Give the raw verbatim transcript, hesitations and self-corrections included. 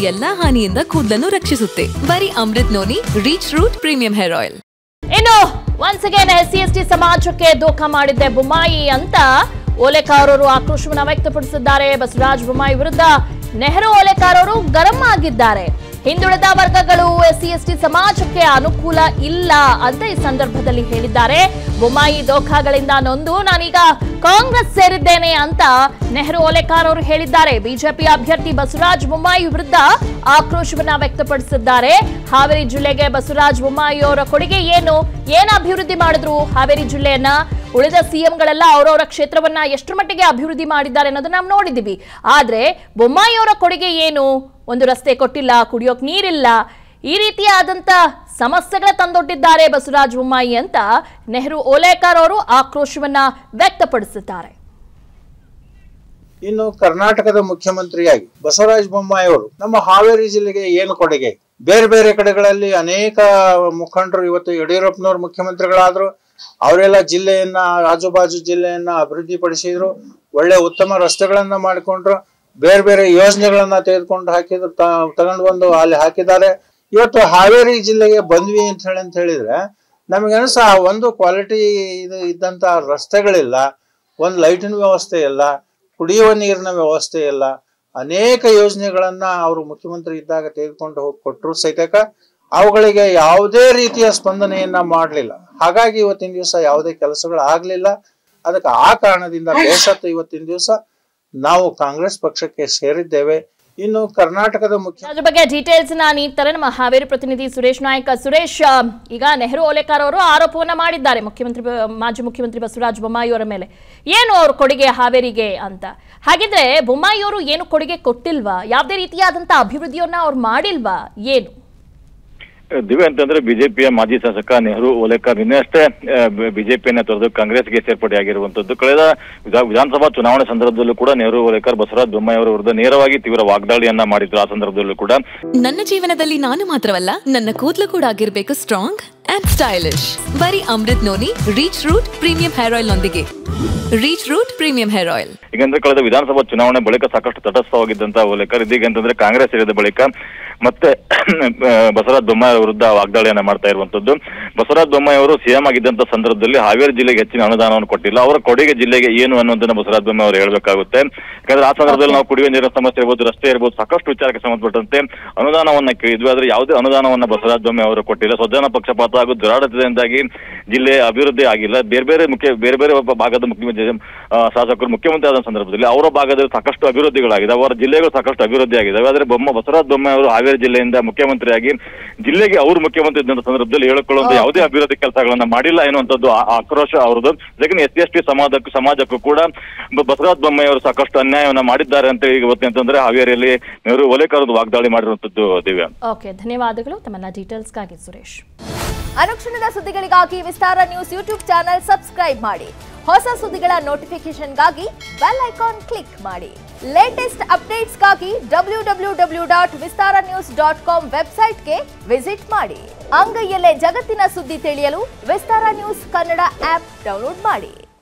ಎಲ್ಲಾ ಹಾನಿಯಿಂದ ಕೂದಲನ್ನು ರಕ್ಷಿಸುತ್ತೆ. ಬರೀ Amrut Noni reach root premium hair oil. ಇನ್ನು ಒನ್ಸ್ ಅಗೇನ್ ಎಸ್ಸಿ ಎಸ್ಟಿ ಸಮಾಜಕ್ಕೆ ದೋಖಾ ಮಾಡಿದ್ದೆ ಬೊಮ್ಮಾಯಿ ಅಂತ ಓಲೇಕಾರ್ ಅವರು ಆಕ್ರೋಶವನ್ನ ವ್ಯಕ್ತಪಡಿಸಿದ್ದಾರೆ. ಬಸವರಾಜ ಬೊಮ್ಮಾಯಿ ವಿರುದ್ಧ ನೆಹರು ಓಲೇಕಾರ್ ಅವರು ಗರಂ ಆಗಿದ್ದಾರೆ. ಹಿಂದುಳಿದ ವರ್ಗಗಳು ಎಸ್ಸಿ ಎಸ್ಟಿ ಸಮಾಜಕ್ಕೆ ಅನುಕೂಲ ಇಲ್ಲ ಅಂತ ಈ ಸಂದರ್ಭದಲ್ಲಿ ಹೇಳಿದ್ದಾರೆ. ಬೊಮ್ಮಾಯಿ ದೋಖಾಗಳಿಂದ ನೊಂದು ನಾನೀಗ ಕಾಂಗ್ರೆಸ್ ಸೇರಿದ್ದೇನೆ ಅಂತ ನೆಹರು ಓಲೇಕಾರ್ ಅವರು ಹೇಳಿದ್ದಾರೆ. ಬಿಜೆಪಿ ಅಭ್ಯರ್ಥಿ ಬಸವರಾಜ ಬೊಮ್ಮಾಯಿ ವಿರುದ್ಧ ಆಕ್ರೋಶವನ್ನ ವ್ಯಕ್ತಪಡಿಸಿದ್ದಾರೆ. ಹಾವೇರಿ ಜಿಲ್ಲೆಗೆ ಬಸವರಾಜ ಬೊಮ್ಮಾಯಿ ಅವರ ಕೊಡುಗೆ ಏನು, ಏನ್ ಅಭಿವೃದ್ಧಿ ಮಾಡಿದ್ರು ಹಾವೇರಿ ಜಿಲ್ಲೆಯನ್ನ, ಉಳಿದ ಸಿಎಂಗಳೆಲ್ಲ ಅವರವರ ಕ್ಷೇತ್ರವನ್ನ ಎಷ್ಟರ ಮಟ್ಟಿಗೆ ಅಭಿವೃದ್ಧಿ ಮಾಡಿದ್ದಾರೆ ಅನ್ನೋದನ್ನ ನಾವು ನೋಡಿದೀವಿ. ಆದ್ರೆ ಬೊಮ್ಮಾಯಿ ಅವರ ಕೊಡುಗೆ ಏನು, ಒಂದು ರಸ್ತೆ ಕೊಟ್ಟಿಲ್ಲ, ಕುಡಿಯೋಕ್ ನೀರಿಲ್ಲ, ಈ ರೀತಿಯಾದಂತ ಸಮಸ್ಯೆಗಳ ತಂದೊಡ್ಡಿದ್ದಾರೆ ಬಸವರಾಜ ಬೊಮ್ಮಾಯಿ ಅಂತ ನೆಹರು ಓಲೇಕಾರ್ ಅವರು ಆಕ್ರೋಶವನ್ನ ವ್ಯಕ್ತಪಡಿಸಿದ್ದಾರೆ. ಇನ್ನು ಕರ್ನಾಟಕದ ಮುಖ್ಯಮಂತ್ರಿಯಾಗಿ ಬಸವರಾಜ ಬೊಮ್ಮಾಯಿ ಅವರು ನಮ್ಮ ಹಾವೇರಿ ಜಿಲ್ಲೆಗೆ ಏನು ಕೊಡುಗೆ? ಬೇರೆ ಬೇರೆ ಕಡೆಗಳಲ್ಲಿ ಅನೇಕ ಮುಖಂಡರು ಇವತ್ತು ಯಡಿಯೂರಪ್ಪನವರು ಮುಖ್ಯಮಂತ್ರಿಗಳಾದ್ರು, ಅವರೆಲ್ಲ ಜಿಲ್ಲೆಯನ್ನ ಆಜುಬಾಜು ಜಿಲ್ಲೆಯನ್ನ ಅಭಿವೃದ್ಧಿ ಪಡಿಸಿದ್ರು, ಒಳ್ಳೆ ಉತ್ತಮ ರಸ್ತೆಗಳನ್ನ ಮಾಡಿಕೊಂಡ್ರು, ಬೇರೆ ಬೇರೆ ಯೋಜನೆಗಳನ್ನ ತೆಗೆದುಕೊಂಡು ಹಾಕಿದ್ರು, ತಗೊಂಡು ಬಂದು ಅಲ್ಲಿ ಹಾಕಿದ್ದಾರೆ. ಇವತ್ತು ಹಾವೇರಿ ಜಿಲ್ಲೆಗೆ ಬಂದ್ವಿ ಅಂತ ಹೇಳಿ ಅಂತ ಹೇಳಿದ್ರೆ ನಮಗೆ ಅನ್ಸ ಒಂದು ಕ್ವಾಲಿಟಿ ಇದು ಇದ್ದಂತ ರಸ್ತೆಗಳಿಲ್ಲ, ಒಂದು ಲೈಟಿನ ವ್ಯವಸ್ಥೆ ಇಲ್ಲ, ಕುಡಿಯುವ ನೀರಿನ ವ್ಯವಸ್ಥೆ ಇಲ್ಲ. ಅನೇಕ ಯೋಜನೆಗಳನ್ನ ಅವರು ಮುಖ್ಯಮಂತ್ರಿ ಇದ್ದಾಗ ತೆಗೆದುಕೊಂಡು ಹೋಗಿ ಕೊಟ್ಟರು ಸಹಿತಕ ಅವುಗಳಿಗೆ ಯಾವುದೇ ರೀತಿಯ ಸ್ಪಂದನೆಯನ್ನ ಮಾಡಲಿಲ್ಲ. ಹಾಗಾಗಿ ಇವತ್ತಿನ ದಿವಸ ಯಾವುದೇ ಕೆಲಸಗಳು ಆಗ್ಲಿಲ್ಲ. ಅದಕ್ಕೆ ಆ ಕಾರಣದಿಂದ ಬೇಸತ್ತು ಇವತ್ತಿನ ದಿವಸ ನಾವು ಕಾಂಗ್ರೆಸ್ ಪಕ್ಷಕ್ಕೆ ಸೇರಿದ್ದೇವೆ. ಇನ್ನು ಕರ್ನಾಟಕದ ಮುಖ್ಯ ಅದ್ರ ಬಗ್ಗೆ ಡೀಟೇಲ್ಸ್ ನೀಡ್ತಾರೆ ನಮ್ಮ ಹಾವೇರಿ ಪ್ರತಿನಿಧಿ ಸುರೇಶ್ ನಾಯ್ಕ. ಸುರೇಶ್, ಈಗ ನೆಹರು ಓಲೇಕಾರ್ ಅವರು ಆರೋಪವನ್ನ ಮಾಡಿದ್ದಾರೆ ಮುಖ್ಯಮಂತ್ರಿ ಮಾಜಿ ಮುಖ್ಯಮಂತ್ರಿ ಬಸವರಾಜ ಬೊಮ್ಮಾಯಿ ಅವರ ಮೇಲೆ. ಏನು ಅವ್ರ ಕೊಡುಗೆ ಹಾವೇರಿಗೆ ಅಂತ? ಹಾಗಿದ್ರೆ ಬೊಮ್ಮಾಯಿ ಅವರು ಏನು ಕೊಡುಗೆ ಕೊಟ್ಟಿಲ್ವಾ? ಯಾವುದೇ ರೀತಿಯಾದಂತ ಅಭಿವೃದ್ಧಿಯನ್ನ ಅವ್ರು ಮಾಡಿಲ್ವಾ? ಏನು ದಿವ್ಯ ಅಂತಂದ್ರೆ ಬಿಜೆಪಿಯ ಮಾಜಿ ಶಾಸಕ ನೆಹರು ಓಲೇಕಾರ್ ನಿನ್ನೆ ಅಷ್ಟೇ ಬಿಜೆಪಿಯನ್ನ ತೊರೆದು ಕಾಂಗ್ರೆಸ್ಗೆ ಸೇರ್ಪಡೆಯಾಗಿರುವಂತದ್ದು. ಕಳೆದ ವಿಧಾನಸಭಾ ಚುನಾವಣೆ ಸಂದರ್ಭದಲ್ಲೂ ಕೂಡ ನೆಹರು ಓಲೇಕಾರ್ ಬಸವರಾಜ ಬೊಮ್ಮಾಯಿ ಅವರ ವಿರುದ್ಧ ನೇರವಾಗಿ ತೀವ್ರ ವಾಗ್ದಾಳಿಯನ್ನ ಮಾಡಿದ್ರು. ಆ ಸಂದರ್ಭದಲ್ಲೂ ಕೂಡ ನನ್ನ ಜೀವನದಲ್ಲಿ ನಾನು ಮಾತ್ರವಲ್ಲ, ನನ್ನ ಕೂದಲು ಕೂಡ ಆಗಿರ್ಬೇಕು ಸ್ಟ್ರಾಂಗ್ ಅಂಡ್ ಸ್ಟೈಲಿಶ್. ಬರೀ Amrut Noni reach root premium hair oil ನೊಂದಿಗೆ. Reach root premium hair oil. ಈಗಂದ್ರೆ ಕಳೆದ ವಿಧಾನಸಭಾ ಚುನಾವಣೆ ಬಳಿಕ ಸಾಕಷ್ಟು ತಟಸ್ಥವಾಗಿದ್ದಂತ ಓಲೇಕಾರ್ ಇದೀಗ ಅಂತಂದ್ರೆ ಕಾಂಗ್ರೆಸ್ ಸೇರಿದ ಬಳಿಕ ಮತ್ತೆ ಬಸವರಾಜ ಬೊಮ್ಮಾಯಿ ವಿರುದ್ಧ ವಾಗ್ದಾಳಿಯನ್ನ ಮಾಡ್ತಾ ಇರುವಂತದ್ದು. ಬಸವರಾಜ ಬೊಮ್ಮಾಯಿ ಅವರು ಸಿಎಂ ಆಗಿದ್ದಂತ ಸಂದರ್ಭದಲ್ಲಿ ಹಾವೇರಿ ಜಿಲ್ಲೆಗೆ ಹೆಚ್ಚಿನ ಅನುದಾನವನ್ನು ಕೊಟ್ಟಿಲ್ಲ. ಅವರ ಕೊಡುಗೆ ಜಿಲ್ಲೆಗೆ ಏನು ಅನ್ನೋದನ್ನ ಬಸವರಾಜ ಬೊಮ್ಮಾಯಿ ಅವರು ಹೇಳಬೇಕಾಗುತ್ತೆ. ಯಾಕಂದ್ರೆ ಆ ಸಂದರ್ಭದಲ್ಲಿ ನಾವು ಕುಡಿಯುವ ನೀರಿನ ಸಮಸ್ಯೆ ಇರ್ಬೋದು, ರಸ್ತೆ ಇರ್ಬೋದು, ಸಾಕಷ್ಟು ವಿಚಾರಕ್ಕೆ ಸಂಬಂಧಪಟ್ಟಂತೆ ಅನುದಾನವನ್ನ ಕೇಳಿದ್ವಿ. ಆದ್ರೆ ಯಾವುದೇ ಅನುದಾನವನ್ನ ಬಸವರಾಜ ಬೊಮ್ಮಾಯಿ ಅವರು ಕೊಟ್ಟಿಲ್ಲ. ಸ್ವಜನ ಪಕ್ಷಪಾತ ಹಾಗೂ ದುರಾಡಳಿತದಿಂದಾಗಿ ಜಿಲ್ಲೆ ಅಭಿವೃದ್ಧಿ ಆಗಿಲ್ಲ. ಬೇರೆ ಬೇರೆ ಮುಖ್ಯ ಬೇರೆ ಬೇರೆ ಒಬ್ಬ ಭಾಗದ ಮುಖ್ಯಮಂತ್ರಿ ಶಾಸಕರು ಮುಖ್ಯಮಂತ್ರಿ ಆದ ಸಂದರ್ಭದಲ್ಲಿ ಅವರ ಭಾಗದಲ್ಲಿ ಸಾಕಷ್ಟು ಅಭಿವೃದ್ಧಿಗಳಾಗಿದೆ, ಅವರ ಜಿಲ್ಲೆಗಳು ಸಾಕಷ್ಟು ಅಭಿವೃದ್ಧಿ ಆಗಿದ್ದಾವೆ. ಆದ್ರೆ ಬೊಮ್ಮ ಬಸವರಾಜ ಬೊಮ್ಮಾಯಿ ಅವರು ಹಾವೇರಿ ಜಿಲ್ಲೆಯಿಂದ ಮುಖ್ಯಮಂತ್ರಿಯಾಗಿ ಜಿಲ್ಲೆಗೆ ಅವರು ಮುಖ್ಯಮಂತ್ರಿ ಇದ್ದಂತ ಸಂದರ್ಭದಲ್ಲಿ ಹೇಳಿಕೊಳ್ಳುವಂತ ಯಾವುದೇ ಅಭಿವೃದ್ಧಿ ಕೆಲಸಗಳನ್ನ ಮಾಡಿಲ್ಲ ಎನ್ನುವಂಥದ್ದು ಆಕ್ರೋಶ ಅವರದು. ಜೊತೆಗೆ ಎಸ್ ಸಿ ಎಸ್ ಟಿ ಸಮಾಜಕ್ಕೂ ಸಮಾಜಕ್ಕೂ ಕೂಡ ಬಸವರಾಜ ಬೊಮ್ಮಾಯಿ ಅವರು ಸಾಕಷ್ಟು ಅನ್ಯಾಯವನ್ನ ಮಾಡಿದ್ದಾರೆ ಅಂತ ಈಗ ಗೊತ್ತೆ ಅಂತಂದ್ರೆ ಹಾವೇರಿಯಲ್ಲಿ ನೆಹರು ಓಲೇಕಾರ್ ವಾಗ್ದಾಳಿ ಮಾಡಿರುವಂತದ್ದು. ದಿವ್ಯಾ, ಓಕೆ, ಧನ್ಯವಾದಗಳು ತಮ್ಮ ಡೀಟೇಲ್ಸ್ಗಾಗಿ ಸುರೇಶ್. ಅನುಕ್ಷಣದ ಸುದ್ದಿಗಳಿಗಾಗಿ Vistara news YouTube channel subscribe ಮಾಡಿ. ಹೊಸ ಸುದ್ದಿಗಳ ನೋಟಿಫಿಕೇಶನ್ಗಾಗಿ ಬೆಲ್ ಐಕಾನ್ ಕ್ಲಿಕ್ ಮಾಡಿ. ಲೇಟೆಸ್ಟ್ ಅಪ್ಡೇಟ್ಸ್ಗಾಗಿ W W W dot Vistara news dot com ವೆಬ್ಸೈಟ್ಗೆ ವಿಸಿಟ್ ಮಾಡಿ. ಅಂಗೈಯಲ್ಲೇ ಜಗತ್ತಿನ ಸುದ್ದಿ ತಿಳಿಯಲು Vistara news Kannada app download ಮಾಡಿ.